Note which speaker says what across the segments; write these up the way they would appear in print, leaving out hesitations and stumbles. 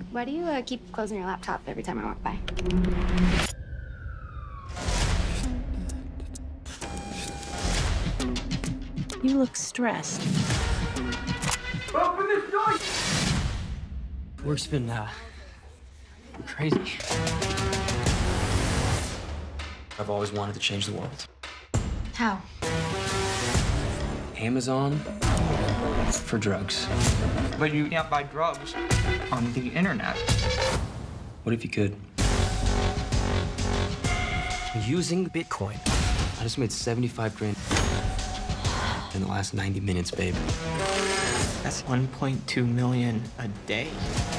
Speaker 1: Why do you keep closing your laptop every time I walk by?
Speaker 2: You look stressed.
Speaker 3: Open this door!
Speaker 4: Work's been, crazy. I've always wanted to change the world.
Speaker 1: How?
Speaker 4: Amazon for drugs.
Speaker 3: But you can't buy drugs on the internet.
Speaker 4: What if you could? Using Bitcoin. I just made 75 grand in the last 90 minutes, babe.
Speaker 3: That's 1.2 million a day.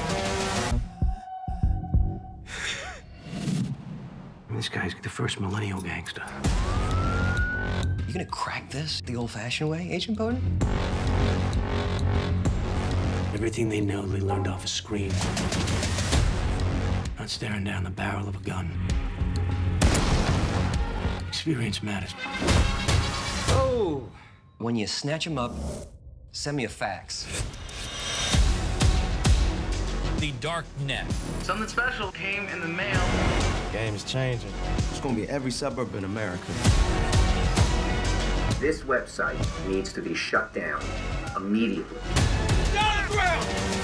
Speaker 5: This guy's the first millennial gangster.
Speaker 6: You gonna crack this the old-fashioned way, Agent Bowden?
Speaker 5: Everything they know, they learned off a screen. Not staring down the barrel of a gun. Experience matters.
Speaker 6: Oh! When you snatch him up, send me a fax.
Speaker 7: The dark net.
Speaker 8: Something special came in the mail.
Speaker 9: Game's changing. It's gonna be every suburb in America.
Speaker 8: This website needs to be shut down immediately.
Speaker 7: Down the ground!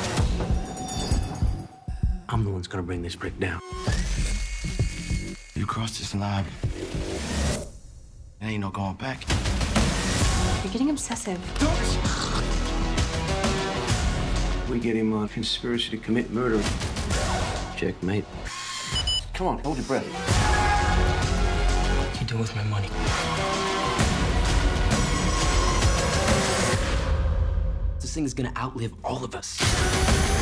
Speaker 5: I'm the one that's gonna bring this brick down.
Speaker 9: You crossed this line. There ain't no going back.
Speaker 1: You're getting obsessive.
Speaker 5: We get him on conspiracy to commit murder. Checkmate.
Speaker 9: Come on, hold your breath.
Speaker 4: What do you do with my money? This thing is gonna outlive all of us.